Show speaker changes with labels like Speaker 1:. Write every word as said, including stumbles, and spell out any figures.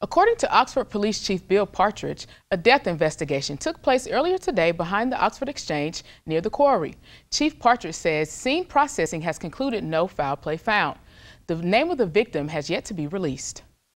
Speaker 1: According to Oxford Police Chief Bill Partridge, a death investigation took place earlier today behind the Oxford Exchange near the quarry. Chief Partridge says scene processing has concluded no foul play found. The name of the victim has yet to be released.